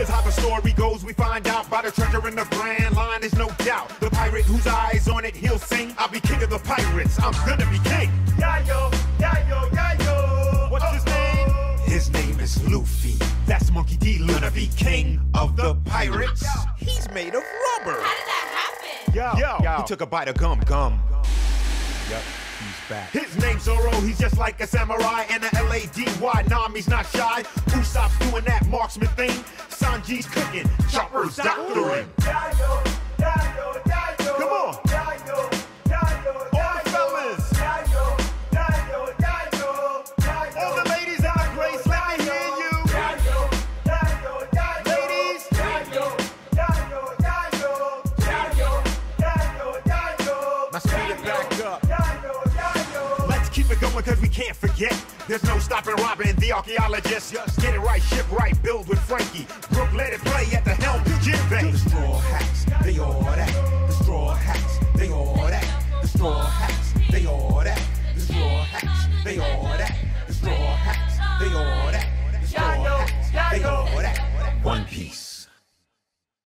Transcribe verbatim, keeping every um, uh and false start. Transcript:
Here's how the story goes. We find out about the treasure in the Grand Line. There's no doubt. The pirate whose eyes on it, he'll sing. I'll be king of the pirates. I'm gonna be king. Yayo, yayo, yayo. What's his name? His name is Luffy. That's Monkey D. Gonna be king of the pirates. He's made of rubber. How did that happen? Yo, yo, yo. He took a bite of gum gum. Yep, he's back. His name's Zoro, he's just like a samurai and a L A D Y. Nami's not shy. Usopp's doing that marksman thing. Sanji's cooking, Chopper's doctoring. Yayo, yayo, yayo. Come on. Yayo, yayo, yayo. All the fellas. Yayo, yayo, yayo, yayo. All the ladies in the grace, let me hear you. Yayo, yayo, yayo. Ladies. Yayo, yayo, yayo. Yayo, yayo, yayo. Now speed it back up. Yayo, yayo. Let's keep it going cause we can't forget. There's no stopping Robin, the archaeologist. Just get it right, ship right, build with Frankie. Brooke let it play at the helm, Jinbei. The straw hats, they all that. The straw hats, they all that. The straw hats, they all that. The straw hats, they all that. The straw hats, they all that. The straw hats, they all that. One Piece.